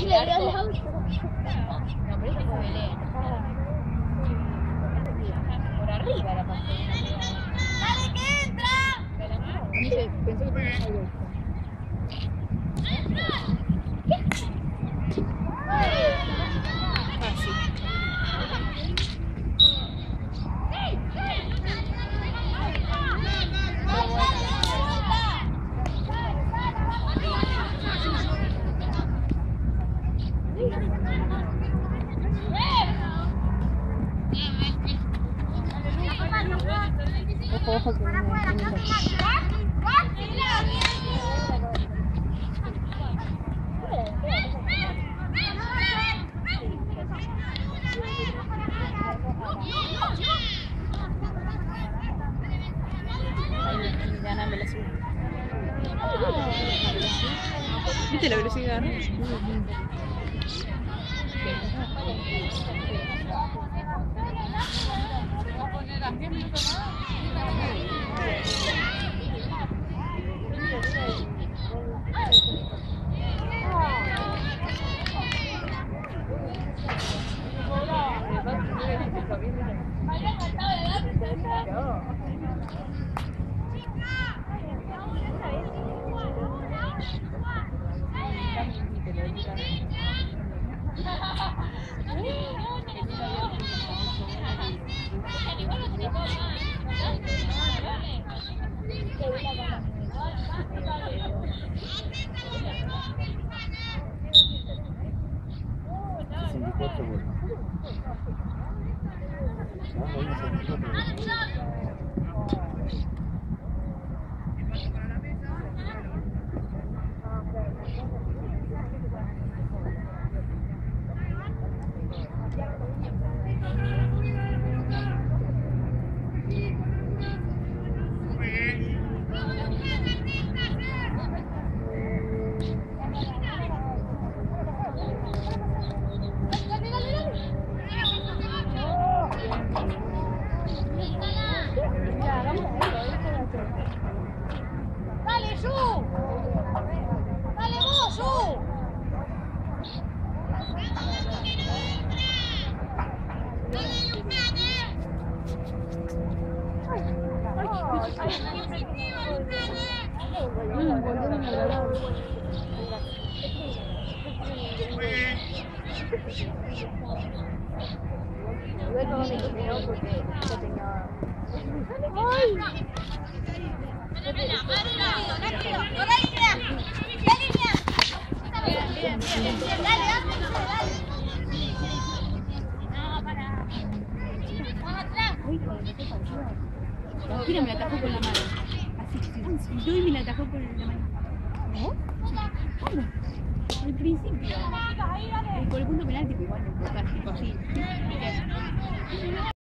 le dio el auto. No, pero eso fue Belén. Por arriba la pasó. ¡Dale que entra! Pensé que tenía algo. Ojo, que viene. Gana velocidad. ¿Viste la velocidad? ¡Dale, Yu! ¡Dale vos, Yu! Mira, me la atajó con la mano. Así, yo y me la atajó con la mano. ¿No? ¿Cómo? Al principio. Por el punto penal, tipo igual, tipo así.